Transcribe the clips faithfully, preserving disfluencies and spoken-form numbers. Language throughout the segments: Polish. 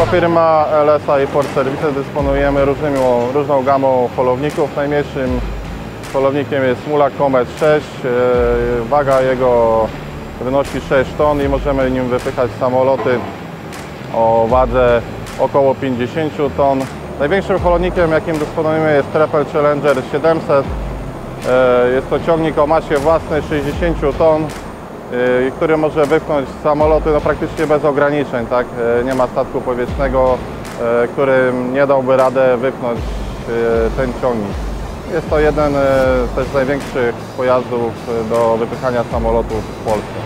Jako firma L S A i Port Services dysponujemy różnymi, różną gamą holowników. Najmniejszym holownikiem jest Mulak Comet sześć. Waga jego wynosi sześć ton i możemy nim wypychać samoloty o wadze około pięćdziesiąt ton. Największym holownikiem, jakim dysponujemy, jest Trepel Challenger siedemset. Jest to ciągnik o masie własnej sześćdziesiąt ton, który może wypchnąć samoloty no, praktycznie bez ograniczeń. Tak? Nie ma statku powietrznego, którym nie dałby radę wypchnąć ten ciągnik. Jest to jeden też z największych pojazdów do wypychania samolotów w Polsce.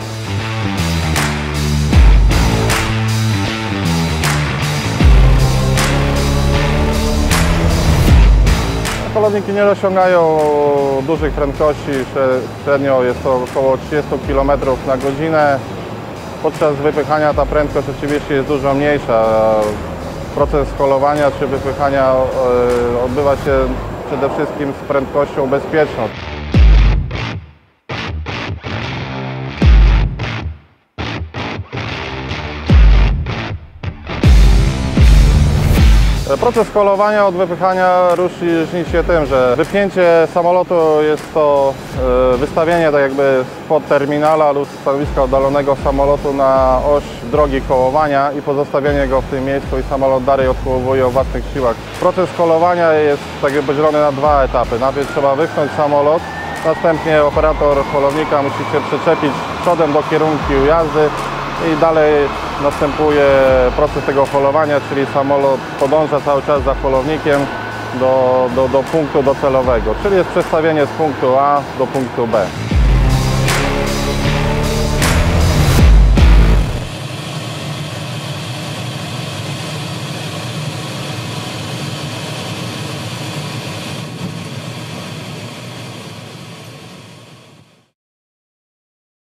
Holowniki nie osiągają dużych prędkości, średnio jest to około trzydzieści kilometrów na godzinę. Podczas wypychania ta prędkość oczywiście jest dużo mniejsza. Proces holowania czy wypychania odbywa się przede wszystkim z prędkością bezpieczną. Proces holowania od wypychania różni się tym, że wypchnięcie samolotu jest to wystawienie tak jakby spod terminala lub stanowiska oddalonego samolotu na oś drogi kołowania i pozostawienie go w tym miejscu i samolot dalej odkołowuje o własnych siłach. Proces holowania jest tak jakby podzielony na dwa etapy. Najpierw trzeba wypchnąć samolot, następnie operator holownika musi się przyczepić przodem do kierunku jazdy i dalej następuje proces tego holowania, czyli samolot podąża cały czas za holownikiem do, do, do punktu docelowego, czyli jest przestawienie z punktu A do punktu B.